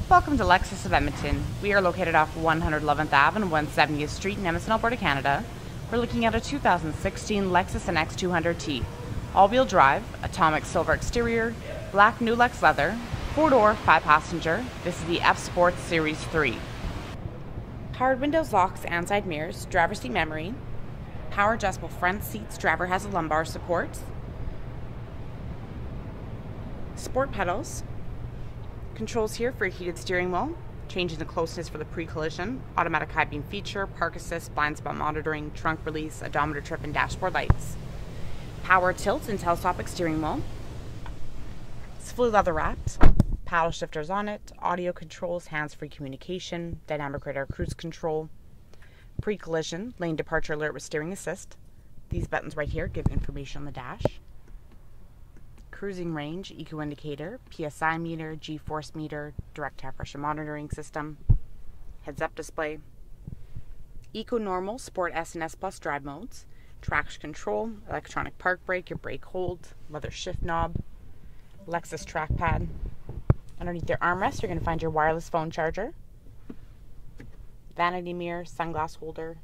Welcome to Lexus of Edmonton. We are located off 111th Ave and 170th Street in Edmonton, Alberta, Canada. We're looking at a 2016 Lexus NX 200t. All-wheel drive, atomic silver exterior, black new Lex leather, 4-door, 5-passenger. This is the F Sport Series 3. Powered windows, locks, and side mirrors, driver seat memory, power adjustable front seats, driver has a lumbar support, sport pedals, controls here for a heated steering wheel, changing the closeness for the pre-collision, automatic high beam feature, park assist, blind spot monitoring, trunk release, odometer trip, and dashboard lights. Power tilt and telescopic steering wheel. It's fully leather wrapped. Paddle shifters on it, audio controls, hands-free communication, dynamic radar cruise control, pre-collision, lane departure alert with steering assist. These buttons right here give information on the dash. Cruising range, eco indicator, PSI meter, G-force meter, direct tire pressure monitoring system, heads-up display, eco normal, sport S and S plus drive modes, traction control, electronic park brake, your brake hold, leather shift knob, Lexus trackpad. Underneath your armrest, you're going to find your wireless phone charger, vanity mirror, sunglass holder,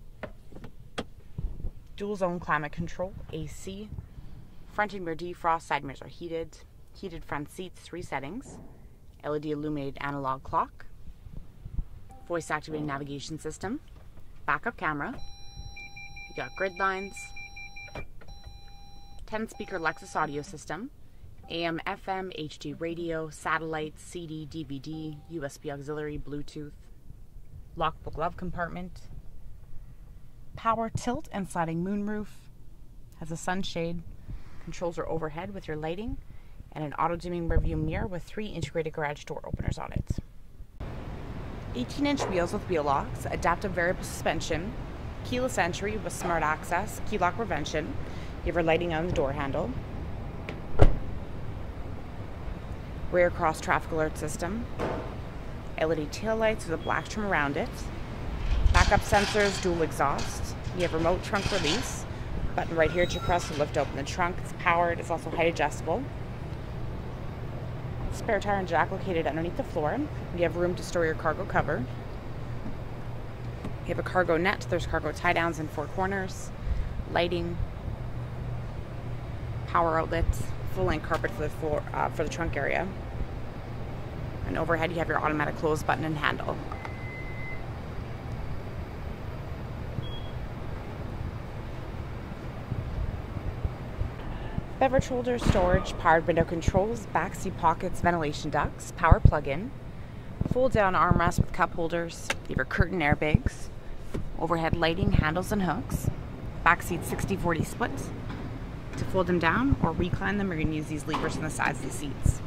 dual zone climate control, AC, front and rear defrost, side mirrors are heated, heated front seats, 3 settings, LED illuminated analog clock, voice activated navigation system, backup camera, you got grid lines, 10 speaker Lexus audio system, AM, FM, HD radio, satellite, CD, DVD, USB auxiliary, Bluetooth, lockable glove compartment, power tilt and sliding moonroof, has a sunshade. Controls are overhead with your lighting, and an auto-dimming rearview mirror with 3 integrated garage door openers on it. 18-inch wheels with wheel locks, adaptive variable suspension, keyless entry with smart access, key lock prevention. You have your lighting on the door handle, rear cross traffic alert system, LED taillights with a black trim around it, backup sensors, dual exhaust. You have remote trunk release. Button right here to press to lift open the trunk. It's powered. It's also height adjustable. Spare tire and jack located underneath the floor. You have room to store your cargo cover. You have a cargo net. There's cargo tie downs in 4 corners. Lighting. Power outlets. Full-length carpet for the floor, for the trunk area. And overhead you have your automatic close button and handle. Beverage holder, storage, powered window controls, back seat pockets, ventilation ducts, power plug-in, fold down armrest with cup holders, you have your curtain airbags, overhead lighting, handles and hooks, back seat 60-40 split. To fold them down or recline them, you're going to use these levers on the sides of the seats.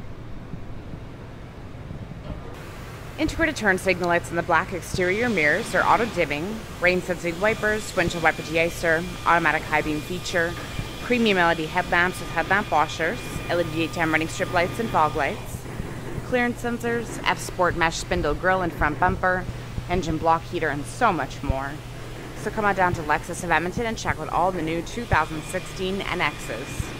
Integrated turn signal lights on the black exterior mirrors are auto dimming, rain sensing wipers, windshield wiper deicer, automatic high beam feature, premium LED headlamps with headlamp washers, LED daytime running strip lights and fog lights, clearance sensors, F Sport mesh spindle grille and front bumper, engine block heater, and so much more. So come on down to Lexus of Edmonton and check out all the new 2016 NXs.